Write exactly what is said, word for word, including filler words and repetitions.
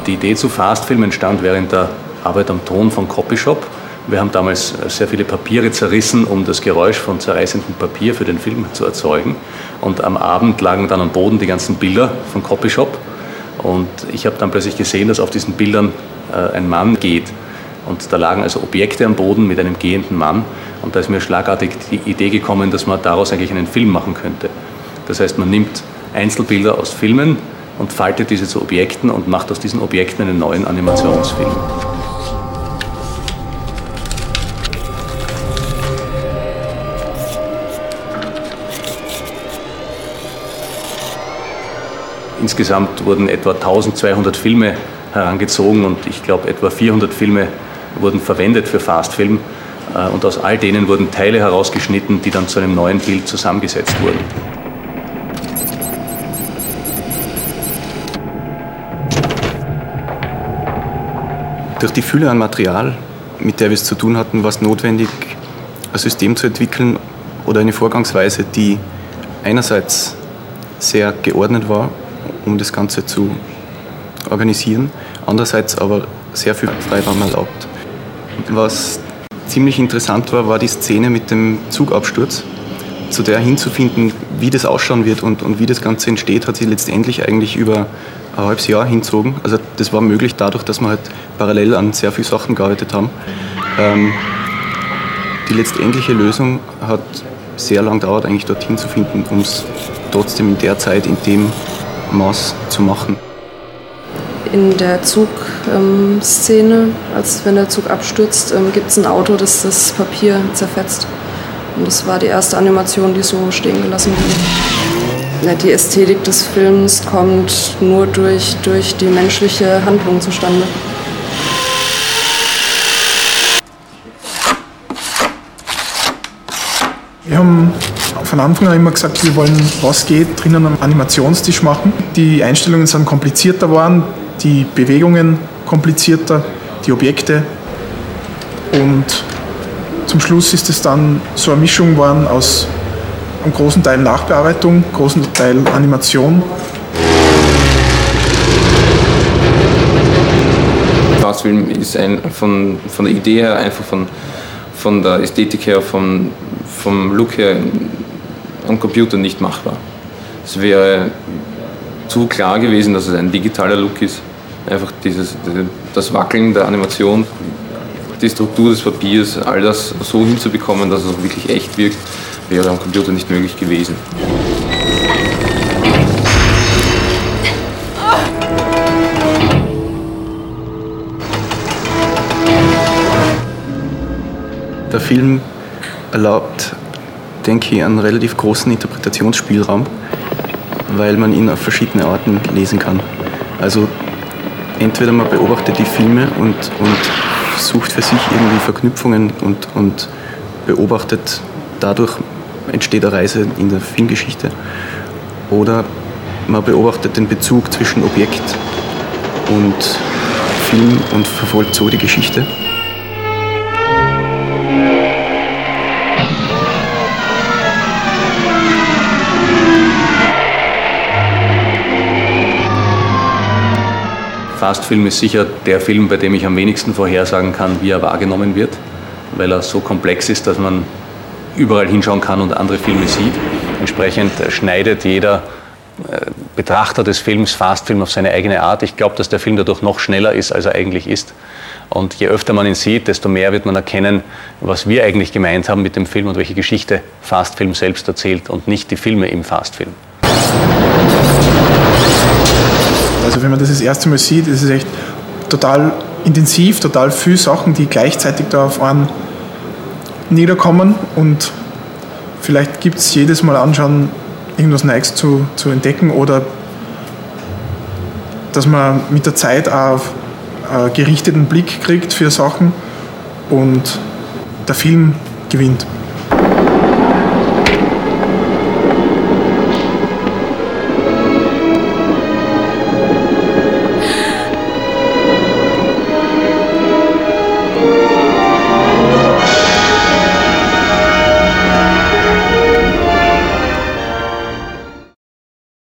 die Idee zu Fastfilm entstand während der Arbeit am Ton von Copyshop. Wir haben damals sehr viele Papiere zerrissen, um das Geräusch von zerreißendem Papier für den Film zu erzeugen. Und am Abend lagen dann am Boden die ganzen Bilder von Copyshop. Und ich habe dann plötzlich gesehen, dass auf diesen Bildern äh, ein Mann geht. Und da lagen also Objekte am Boden mit einem gehenden Mann. Und da ist mir schlagartig die Idee gekommen, dass man daraus eigentlich einen Film machen könnte. Das heißt, man nimmt Einzelbilder aus Filmen und faltet diese zu Objekten und macht aus diesen Objekten einen neuen Animationsfilm. Insgesamt wurden etwa eintausendzweihundert Filme herangezogen und ich glaube etwa vierhundert Filme wurden verwendet für Fastfilm. Und aus all denen wurden Teile herausgeschnitten, die dann zu einem neuen Bild zusammengesetzt wurden. Durch die Fülle an Material, mit der wir es zu tun hatten, war es notwendig, ein System zu entwickeln oder eine Vorgangsweise, die einerseits sehr geordnet war, um das Ganze zu organisieren, andererseits aber sehr viel Freiraum erlaubt. Was ziemlich interessant war, war die Szene mit dem Zugabsturz. Zu der hinzufinden, wie das ausschauen wird und, und wie das Ganze entsteht, hat sich letztendlich eigentlich über ein halbes Jahr hinzogen. Also das war möglich dadurch, dass wir halt parallel an sehr vielen Sachen gearbeitet haben. Ähm, die letztendliche Lösung hat sehr lang gedauert, eigentlich dorthin zu finden, um es trotzdem in der Zeit, in dem Maß zu machen. In der Zugszene, als wenn der Zug abstürzt, ähm, gibt es ein Auto, das das Papier zerfetzt. Und das war die erste Animation, die so stehen gelassen wurde. Ja, die Ästhetik des Films kommt nur durch, durch die menschliche Handlung zustande. Wir haben von Anfang an immer gesagt, wir wollen, was geht, drinnen am Animationstisch machen. Die Einstellungen sind komplizierter geworden, die Bewegungen komplizierter, die Objekte. Und zum Schluss ist es dann so eine Mischung geworden aus einem großen Teil Nachbearbeitung, großen Teil Animation. Fastfilm ist ein, von, von der Idee her, einfach von, von der Ästhetik her, vom, vom Look her am Computer nicht machbar. Es wäre zu klar gewesen, dass es ein digitaler Look ist. Einfach dieses, das Wackeln der Animation, die Struktur des Papiers, all das so hinzubekommen, dass es auch wirklich echt wirkt, wäre am Computer nicht möglich gewesen. Der Film erlaubt, denke ich, einen relativ großen Interpretationsspielraum, weil man ihn auf verschiedene Arten lesen kann. Also entweder man beobachtet die Filme und, und sucht für sich irgendwie Verknüpfungen und, und beobachtet, dadurch entsteht eine Reise in der Filmgeschichte. Oder man beobachtet den Bezug zwischen Objekt und Film und verfolgt so die Geschichte. Fastfilm ist sicher der Film, bei dem ich am wenigsten vorhersagen kann, wie er wahrgenommen wird, weil er so komplex ist, dass man überall hinschauen kann und andere Filme sieht. Entsprechend schneidet jeder Betrachter des Films Fastfilm auf seine eigene Art. Ich glaube, dass der Film dadurch noch schneller ist, als er eigentlich ist. Und je öfter man ihn sieht, desto mehr wird man erkennen, was wir eigentlich gemeint haben mit dem Film und welche Geschichte Fastfilm selbst erzählt und nicht die Filme im Fastfilm. Also wenn man das das erste Mal sieht, ist es echt total intensiv, total viele Sachen, die gleichzeitig da auf einen niederkommen und vielleicht gibt es jedes Mal anschauen, irgendwas Neues zu, zu entdecken oder dass man mit der Zeit auch einen gerichteten Blick kriegt für Sachen und der Film gewinnt.